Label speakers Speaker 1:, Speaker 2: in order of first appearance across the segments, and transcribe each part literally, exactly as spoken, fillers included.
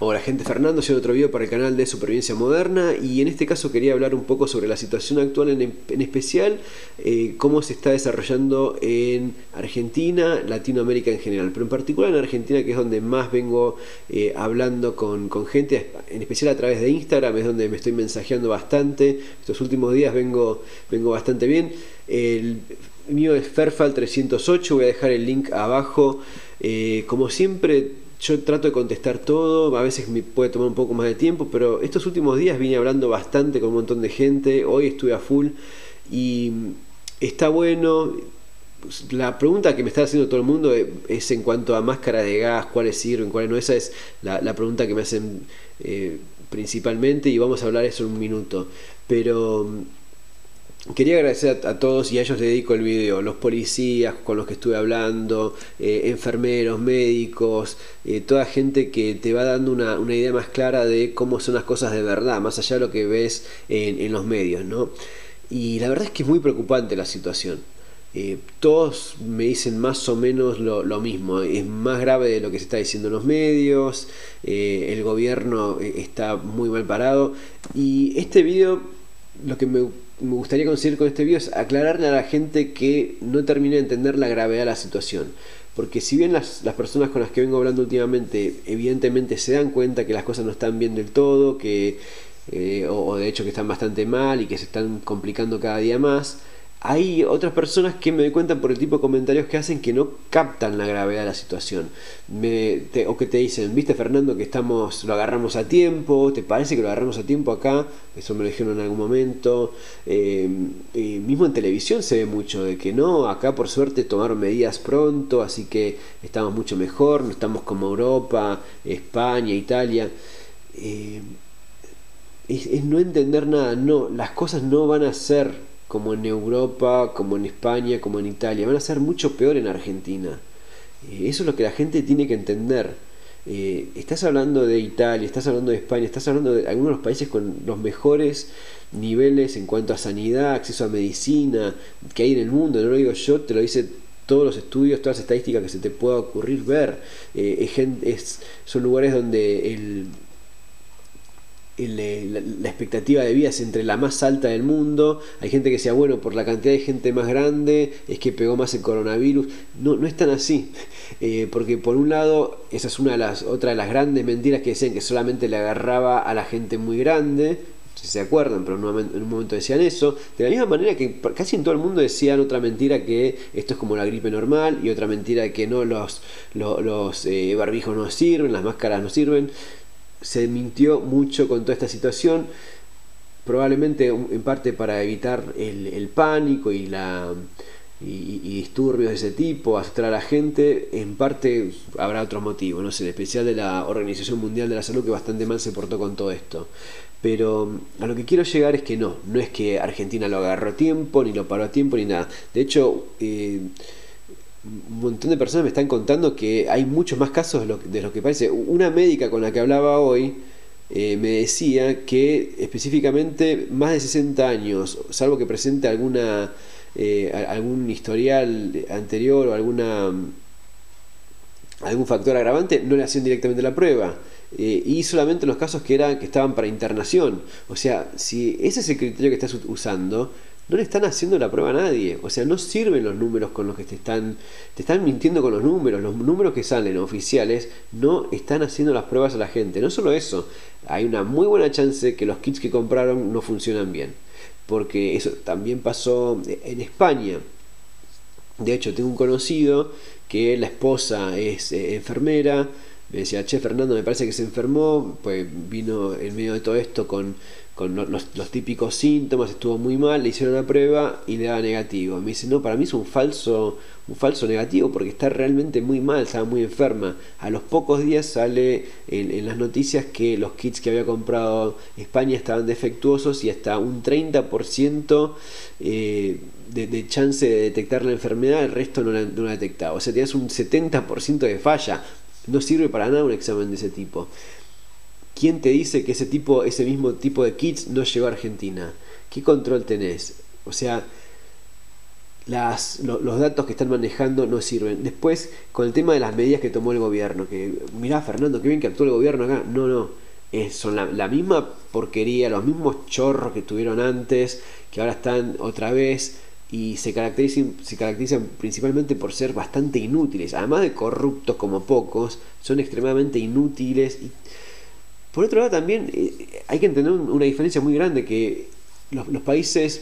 Speaker 1: Hola gente, Fernando, soy otro video para el canal de Supervivencia Moderna y en este caso quería hablar un poco sobre la situación actual, en, en especial eh, cómo se está desarrollando en Argentina, Latinoamérica en general, pero en particular en Argentina, que es donde más vengo eh, hablando con, con gente, en especial a través de Instagram, es donde me estoy mensajeando bastante. Estos últimos días vengo, vengo bastante bien. El mío es Ferfal trescientos ocho, voy a dejar el link abajo. Eh, como siempre, yo trato de contestar todo, a veces me puede tomar un poco más de tiempo, pero estos últimos días vine hablando bastante con un montón de gente, hoy estuve a full y está bueno. La pregunta que me está haciendo todo el mundo es en cuanto a máscara de gas, cuáles sirven, cuáles no. Esa es la, la pregunta que me hacen eh, principalmente, y vamos a hablar eso en un minuto. Pero quería agradecer a, a todos, y a ellos les dedico el video: los policías con los que estuve hablando, eh, enfermeros, médicos, eh, toda gente que te va dando una, una idea más clara de cómo son las cosas de verdad, más allá de lo que ves en, en los medios, ¿no? Y la verdad es que es muy preocupante la situación. Eh, todos me dicen más o menos lo, lo mismo. Es más grave de lo que se está diciendo en los medios. Eh, el gobierno está muy mal parado. Y este video, lo que me, me gustaría conseguir con este video es aclararle a la gente que no termina de entender la gravedad de la situación. Porque si bien las, las personas con las que vengo hablando últimamente evidentemente se dan cuenta que las cosas no están bien del todo, que, eh, o, o de hecho que están bastante mal y que se están complicando cada día más, hay otras personas que me doy cuenta por el tipo de comentarios que hacen que no captan la gravedad de la situación. Me, te, o que te dicen: ¿viste, Fernando, que estamos, lo agarramos a tiempo? ¿Te parece que lo agarramos a tiempo acá? Eso me lo dijeron en algún momento. Eh, eh, mismo en televisión se ve mucho de que no, acá por suerte tomaron medidas pronto, así que estamos mucho mejor, no estamos como Europa, España, Italia. Eh, es, es no entender nada. No, las cosas no van a ser como en Europa, como en España, como en Italia, van a ser mucho peor en Argentina. Eh, eso es lo que la gente tiene que entender. Eh, estás hablando de Italia, estás hablando de España, estás hablando de algunos de los países con los mejores niveles en cuanto a sanidad, acceso a medicina que hay en el mundo. No lo digo yo, te lo dice todos los estudios, todas las estadísticas que se te pueda ocurrir ver. Eh, es, es, son lugares donde el El, la, la expectativa de vida es entre la más alta del mundo. Hay gente que decía, bueno, por la cantidad de gente más grande es que pegó más el coronavirus. No, no es tan así, eh, porque por un lado, esa es una de las, otra de las grandes mentiras que decían, que solamente le agarraba a la gente muy grande, si se acuerdan, pero en un, momento, en un momento decían eso. De la misma manera que casi en todo el mundo decían otra mentira, que esto es como la gripe normal, y otra mentira que no, los, los, los eh, barbijos no sirven, las máscaras no sirven. Se mintió mucho con toda esta situación, probablemente en parte para evitar el, el pánico y, la, y, y disturbios de ese tipo, asustar a la gente. En parte habrá otros motivos, no sé, en especial de la Organización Mundial de la Salud, que bastante mal se portó con todo esto. Pero a lo que quiero llegar es que no, no es que Argentina lo agarró a tiempo, ni lo paró a tiempo, ni nada. De hecho, eh, un montón de personas me están contando que hay muchos más casos de lo, de lo que parece. Una médica con la que hablaba hoy eh, me decía que específicamente más de sesenta años, salvo que presente alguna eh, algún historial anterior o alguna algún factor agravante, no le hacían directamente la prueba. Eh, y solamente en los casos que, eran, que estaban para internación. O sea, si ese es el criterio que estás usando, no le están haciendo la prueba a nadie. O sea, no sirven los números con los que te están te están mintiendo con los números. Los números que salen oficiales no están haciendo las pruebas a la gente. No solo eso, hay una muy buena chance que los kits que compraron no funcionan bien, porque eso también pasó en España. De hecho, tengo un conocido que la esposa es eh, enfermera. Me decía: che, Fernando, me parece que se enfermó. Pues vino en medio de todo esto con con los, los típicos síntomas, estuvo muy mal, le hicieron la prueba y le daba negativo. Me dice: no, para mí es un falso un falso negativo, porque está realmente muy mal, estaba muy enferma. A los pocos días sale en, en las noticias que los kits que había comprado España estaban defectuosos, y hasta un treinta por ciento eh, de, de chance de detectar la enfermedad, el resto no la, no la detectaba. O sea, tenías un setenta por ciento de falla. No sirve para nada un examen de ese tipo. ¿Quién te dice que ese tipo, ese mismo tipo de kits no llegó a Argentina? ¿Qué control tenés? O sea, las, lo, los datos que están manejando no sirven. Después, con el tema de las medidas que tomó el gobierno, que mirá, Fernando, qué bien que actuó el gobierno acá. No, no, es, son la, la misma porquería, los mismos chorros que tuvieron antes, que ahora están otra vez, y se caracterizan, se caracterizan principalmente por ser bastante inútiles. Además de corruptos como pocos, son extremadamente inútiles. Y por otro lado también eh, hay que entender una diferencia muy grande, que los, los países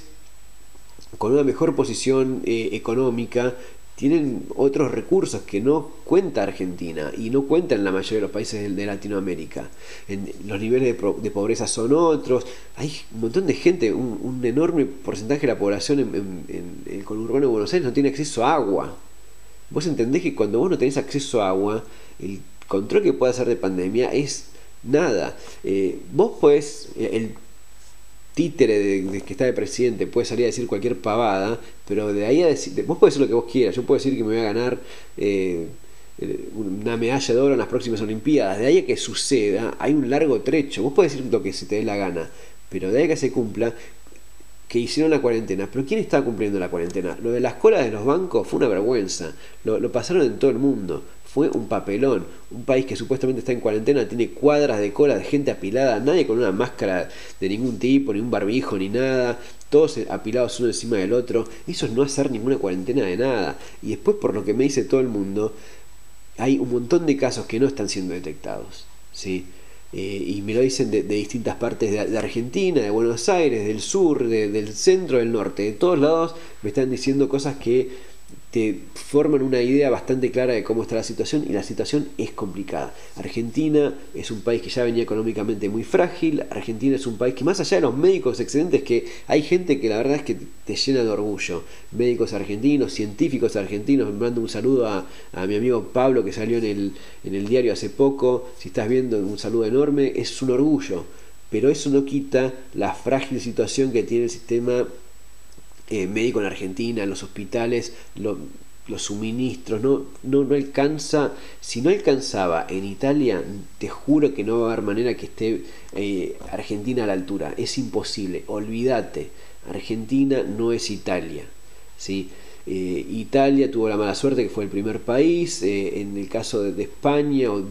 Speaker 1: con una mejor posición eh, económica tienen otros recursos que no cuenta Argentina y no cuentan la mayoría de los países de, de Latinoamérica. En, los niveles de, pro, de pobreza son otros. Hay un montón de gente, un, un enorme porcentaje de la población en, en, en el conurbano de Buenos Aires no tiene acceso a agua. Vos entendés que cuando vos no tenés acceso a agua, el control que puede hacer de pandemia es nada. Eh, vos podés, el títere de, de que está de presidente puede salir a decir cualquier pavada, pero de ahí a decir, vos podés decir lo que vos quieras. Yo puedo decir que me voy a ganar eh, una medalla de oro en las próximas Olimpiadas. De ahí a que suceda hay un largo trecho. Vos podés decir lo que se te dé la gana, pero de ahí a que se cumpla, que hicieron la cuarentena. Pero ¿quién estaba cumpliendo la cuarentena? Lo de las colas de los bancos fue una vergüenza. Lo, lo pasaron en todo el mundo. Fue un papelón. Un país que supuestamente está en cuarentena tiene cuadras de cola de gente apilada, nadie con una máscara de ningún tipo, ni un barbijo, ni nada, todos apilados uno encima del otro. Eso es no hacer ninguna cuarentena de nada. Y después, por lo que me dice todo el mundo, hay un montón de casos que no están siendo detectados, ¿sí? Eh, y me lo dicen de, de distintas partes de, de Argentina, de Buenos Aires, del sur, de, del centro, del norte, de todos lados me están diciendo cosas que te forman una idea bastante clara de cómo está la situación, y la situación es complicada. Argentina es un país que ya venía económicamente muy frágil. Argentina es un país que, más allá de los médicos excelentes, que hay gente que la verdad es que te llena de orgullo, médicos argentinos, científicos argentinos. Me mando un saludo a, a mi amigo Pablo, que salió en el, en el diario hace poco. Si estás viendo, un saludo enorme. Es un orgullo, pero eso no quita la frágil situación que tiene el sistema Eh, médico en Argentina, los hospitales, lo, los suministros, no, no, no alcanza. Si no alcanzaba en Italia, te juro que no va a haber manera que esté eh, Argentina a la altura. Es imposible, olvídate. Argentina no es Italia, ¿sí? Eh, Italia tuvo la mala suerte que fue el primer país. Eh, en el caso de, de España, o,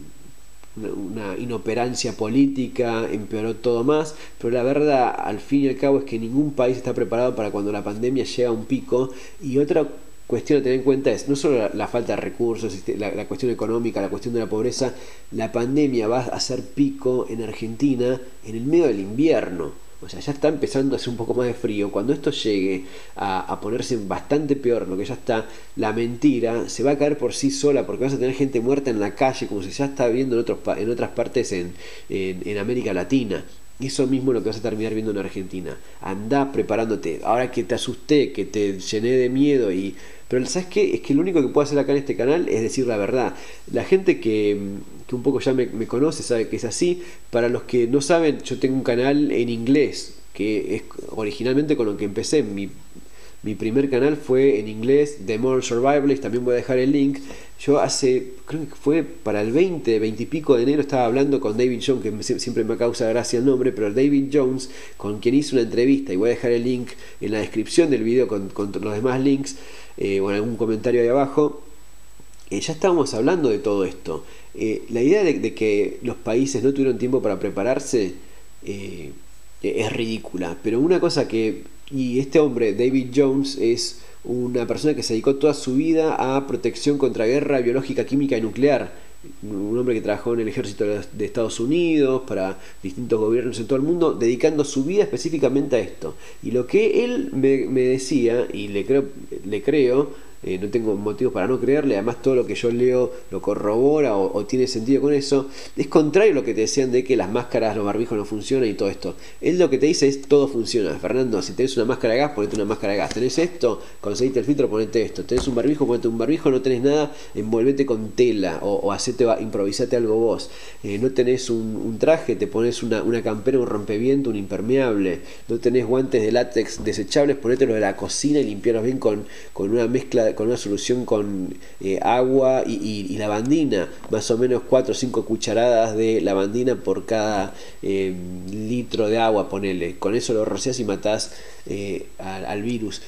Speaker 1: Una, una inoperancia política empeoró todo más, pero la verdad, al fin y al cabo, es que ningún país está preparado para cuando la pandemia llega a un pico. Y otra cuestión a tener en cuenta es no solo la, la falta de recursos, la, la cuestión económica, la cuestión de la pobreza. La pandemia va a hacer pico en Argentina en el medio del invierno. O sea, ya está empezando a hacer un poco más de frío. Cuando esto llegue a, a ponerse bastante peor, lo que ya está, la mentira se va a caer por sí sola, porque vas a tener gente muerta en la calle, como se ya está viendo en, otros, en otras partes en, en, en América Latina. Y eso mismo es lo que vas a terminar viendo en Argentina. Andá preparándote. Ahora que te asusté, que te llené de miedo y... Pero ¿sabes qué? Es que lo único que puedo hacer acá en este canal es decir la verdad. La gente que, que un poco ya me, me conoce sabe que es así. Para los que no saben, yo tengo un canal en inglés, que es originalmente con lo que empecé. Mi, mi primer canal fue en inglés, The Modern Survivalist. También voy a dejar el link. Yo hace, creo que fue para el veinte, veinte y pico de enero, estaba hablando con David Jones, que me, siempre me causa gracia el nombre, pero David Jones, con quien hice una entrevista, y voy a dejar el link en la descripción del video con, con los demás links, eh, o en algún comentario ahí abajo. Eh, ya estábamos hablando de todo esto. Eh, la idea de, de que los países no tuvieron tiempo para prepararse eh, es ridícula, pero una cosa que... Y este hombre, David Jones, es una persona que se dedicó toda su vida a protección contra guerra biológica, química y nuclear. Un hombre que trabajó en el ejército de Estados Unidos, para distintos gobiernos en todo el mundo, dedicando su vida específicamente a esto. Y lo que él me, me decía, y le creo, le creo eh, no tengo motivos para no creerle, además todo lo que yo leo lo corrobora o, o tiene sentido con eso, es contrario a lo que te decían de que las máscaras, los barbijos no funcionan y todo esto. Él lo que te dice es todo funciona. Fernando, si tenés una máscara de gas, ponete una máscara de gas. Tenés esto, conseguiste el filtro, ponete esto. Tenés un barbijo, ponete un barbijo. No tenés nada, envolvete con tela o, o hacete, improvisate algo vos. Eh, no tenés un, un traje, te pones una, una campera, un rompeviento, un impermeable. No tenés guantes de látex desechables, ponete lo de la cocina y limpiarlos bien con, con una mezcla, con una solución con eh, agua y, y, y lavandina, más o menos cuatro o cinco cucharadas de lavandina por cada eh, litro de agua, ponele. Con eso lo rociás y matás eh, al, al virus.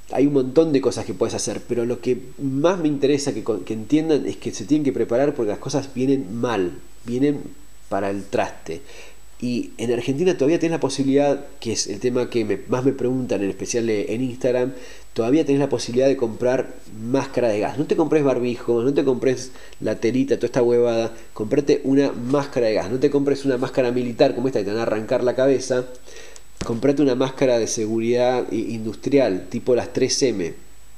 Speaker 1: hay un montón de cosas que puedes hacer, pero lo que más me interesa que, que entiendan es que se tienen que preparar porque las cosas vienen mal, vienen para el traste. Y en Argentina todavía tenés la posibilidad, que es el tema que me, más me preguntan, en especial en Instagram, todavía tenés la posibilidad de comprar máscara de gas. No te compres barbijo, no te compres la telita, toda esta huevada, comprate una máscara de gas. No te compres una máscara militar como esta que te van a arrancar la cabeza. Comprate una máscara de seguridad industrial, tipo las tres eme.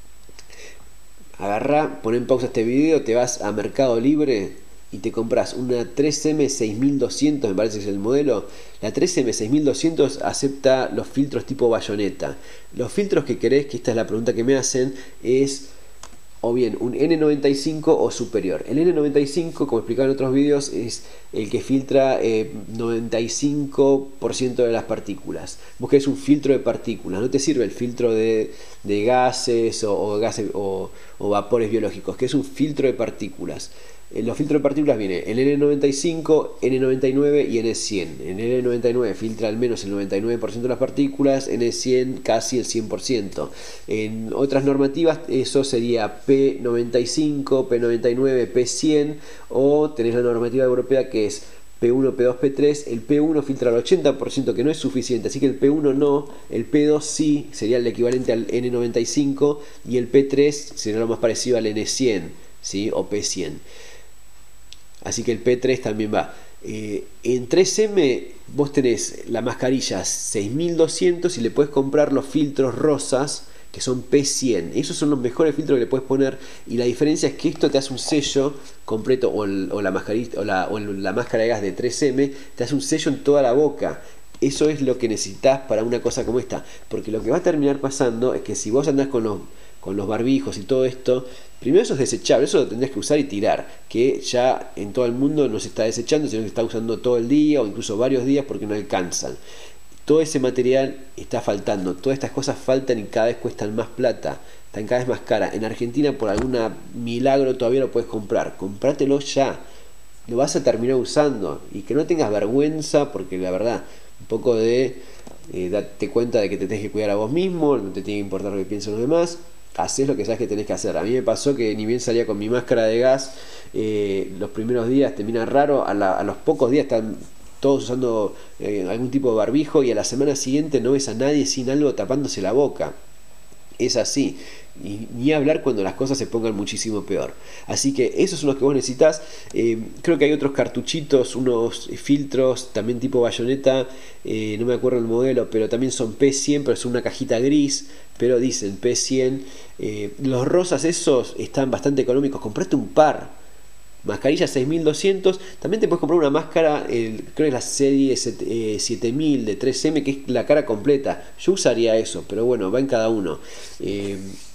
Speaker 1: Agarrá, pon en pausa este video, te vas a Mercado Libre y te compras una tres eme seis mil doscientos, me parece que es el modelo. La tres eme seis mil doscientos acepta los filtros tipo bayoneta. Los filtros que querés, que esta es la pregunta que me hacen, es o bien un ene noventa y cinco o superior. El ene noventa y cinco, como explicaba en otros vídeos, es el que filtra eh, noventa y cinco por ciento de las partículas. Vos querés un filtro de partículas, no te sirve el filtro de, de gases o, o, gases o, o vapores biológicos, que es un filtro de partículas. En los filtros de partículas viene el ene noventa y cinco, ene noventa y nueve y ene cien. En el ene noventa y nueve filtra al menos el noventa y nueve por ciento de las partículas, ene cien casi el cien por ciento. En otras normativas eso sería pe noventa y cinco, pe noventa y nueve, pe cien, o tenés la normativa europea que es pe uno, pe dos, pe tres. El pe uno filtra el ochenta por ciento, que no es suficiente, así que el pe uno no, el pe dos sí, sería el equivalente al ene noventa y cinco, y el pe tres sería lo más parecido al ene cien, ¿sí? O pe cien. Así que el pe tres también va. Eh, en tres eme vos tenés la mascarilla seis mil doscientos y le puedes comprar los filtros rosas que son pe cien. Esos son los mejores filtros que le puedes poner, y la diferencia es que esto te hace un sello completo, o, el, o, la, mascarilla, o, la, o la máscara de gas de tres eme te hace un sello en toda la boca. Eso es lo que necesitas para una cosa como esta, porque lo que va a terminar pasando es que si vos andás con los, con los barbijos y todo esto, primero eso es desechable, eso lo tendrías que usar y tirar, que ya en todo el mundo no se está desechando, sino que se está usando todo el día o incluso varios días porque no alcanzan. Todo ese material está faltando, todas estas cosas faltan y cada vez cuestan más plata, están cada vez más caras. En Argentina por algún milagro todavía lo puedes comprar, comprátelo ya, lo vas a terminar usando, y que no tengas vergüenza, porque la verdad, un poco de eh, date cuenta de que te tenés que cuidar a vos mismo, no te tiene que importar lo que piensen los demás. Haces lo que sabes que tenés que hacer. A mí me pasó que ni bien salía con mi máscara de gas, eh, los primeros días te mira raro, a, la, a los pocos días están todos usando eh, algún tipo de barbijo, y a la semana siguiente no ves a nadie sin algo tapándose la boca. Es así. Y ni hablar cuando las cosas se pongan muchísimo peor. Así que esos son los que vos necesitas. Eh, creo que hay otros cartuchitos, unos filtros también tipo bayoneta, eh, no me acuerdo el modelo, pero también son pe cien, pero es una cajita gris, pero dicen pe cien. Eh, los rosas esos están bastante económicos, comprate un par. Mascarilla seis mil doscientos. También te puedes comprar una máscara, el, creo que es la serie siete mil de tres eme, que es la cara completa. Yo usaría eso, pero bueno, va en cada uno. Eh,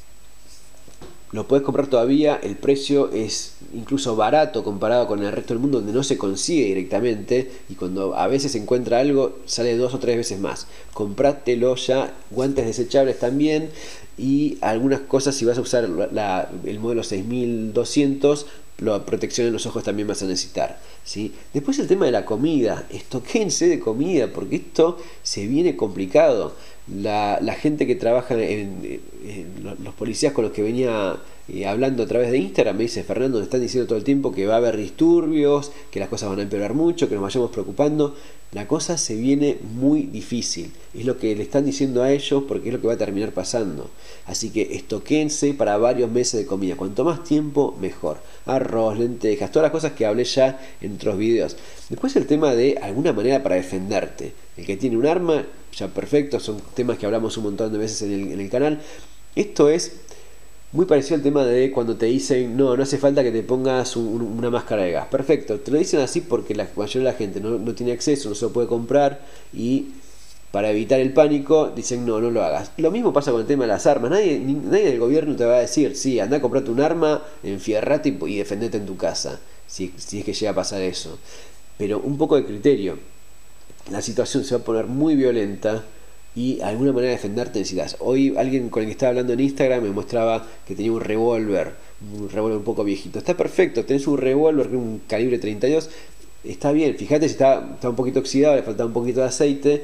Speaker 1: Lo puedes comprar todavía, el precio es incluso barato comparado con el resto del mundo, donde no se consigue directamente, y cuando a veces se encuentra algo sale dos o tres veces más. Comprátelo ya, guantes desechables también, y algunas cosas si vas a usar la, el modelo seis mil doscientos, la protección en los ojos también vas a necesitar, ¿sí? Después el tema de la comida, estoquéense de comida, porque esto se viene complicado. La, la gente que trabaja en, en los policías con los que venía eh, hablando a través de Instagram me dice: Fernando, nos están diciendo todo el tiempo que va a haber disturbios, que las cosas van a empeorar mucho, que nos vayamos preocupando. La cosa se viene muy difícil, es lo que le están diciendo a ellos, porque es lo que va a terminar pasando. Así que estoquéense para varios meses de comida, cuanto más tiempo mejor. Arroz, lentejas, todas las cosas que hablé ya en otros videos. Después el tema de alguna manera para defenderte. El que tiene un arma, ya perfecto, son temas que hablamos un montón de veces en el, en el canal. Esto es muy parecido al tema de cuando te dicen: no, no hace falta que te pongas un, una máscara de gas. Perfecto, te lo dicen así porque la mayoría de la gente no, no tiene acceso, no se lo puede comprar, y para evitar el pánico dicen: no, no lo hagas. Lo mismo pasa con el tema de las armas. Nadie, ni, nadie del gobierno te va a decir: sí, anda a comprarte un arma, enfierrate y, y defendete en tu casa, si, si es que llega a pasar eso. Pero un poco de criterio. La situación se va a poner muy violenta y alguna manera de defenderte necesitas. Hoy alguien con el que estaba hablando en Instagram me mostraba que tenía un revólver, un revólver un poco viejito. Está perfecto, tenés un revólver, un calibre treinta y dos, está bien. Fíjate si está, está un poquito oxidado, le falta un poquito de aceite,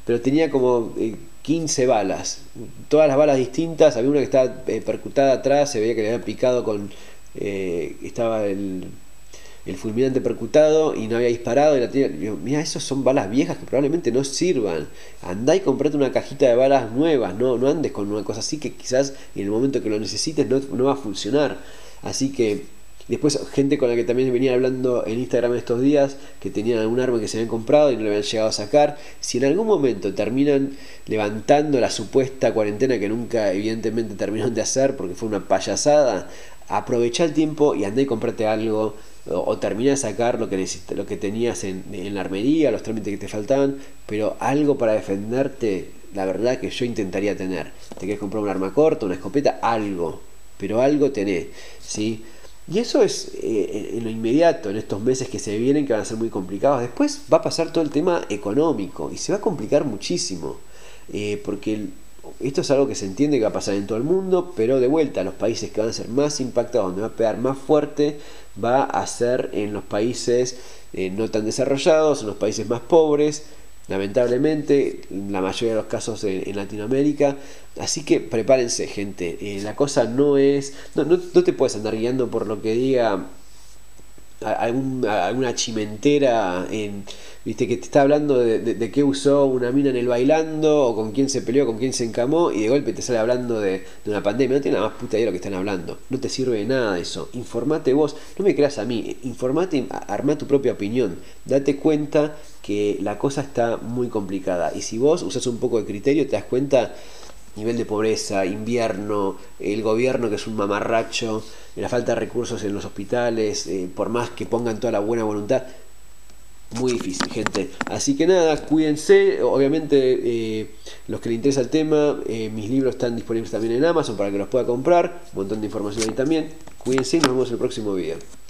Speaker 1: pero tenía como eh, quince balas, todas las balas distintas, había una que estaba eh, percutada atrás, se veía que le habían picado con, eh, estaba el, el fulminante percutado y no había disparado, y la tenía, digo, mira, esos son balas viejas que probablemente no sirvan, andá y comprate una cajita de balas nuevas, no, no andes con una cosa así que quizás en el momento que lo necesites no, no va a funcionar. Así que después gente con la que también venía hablando en Instagram estos días, que tenían algún arma que se habían comprado y no le habían llegado a sacar, si en algún momento terminan levantando la supuesta cuarentena que nunca evidentemente terminaron de hacer porque fue una payasada, aprovecha el tiempo y andá y comprate algo, o, o termina de sacar lo que, necesita, lo que tenías en, en la armería, los trámites que te faltaban, pero algo para defenderte, la verdad que yo intentaría tener. Te querés comprar un arma corta, una escopeta, algo, pero algo tenés, ¿sí? Y eso es eh, en lo inmediato, en estos meses que se vienen, que van a ser muy complicados. Después va a pasar todo el tema económico y se va a complicar muchísimo, eh, porque el, esto es algo que se entiende que va a pasar en todo el mundo, pero de vuelta, los países que van a ser más impactados, donde va a pegar más fuerte, va a ser en los países eh, no tan desarrollados, en los países más pobres, lamentablemente, la mayoría de los casos en, en Latinoamérica. Así que prepárense, gente. Eh, la cosa no es... No, no, no te puedes andar guiando por lo que diga algún, alguna chimentera en, viste, que te está hablando de, de, de qué usó una mina en el bailando, o con quién se peleó, con quién se encamó, y de golpe te sale hablando de, de una pandemia. No tiene nada más puta idea de lo que están hablando. No te sirve de nada eso. Informate vos. No me creas a mí. Informate, armá tu propia opinión. Date cuenta que la cosa está muy complicada. Y si vos usas un poco de criterio, te das cuenta... Nivel de pobreza, invierno, el gobierno que es un mamarracho, la falta de recursos en los hospitales, eh, por más que pongan toda la buena voluntad, muy difícil, gente. Así que nada, cuídense. Obviamente, eh, los que les interesa el tema, eh, mis libros están disponibles también en Amazon para que los pueda comprar. Un montón de información ahí también. Cuídense y nos vemos en el próximo video.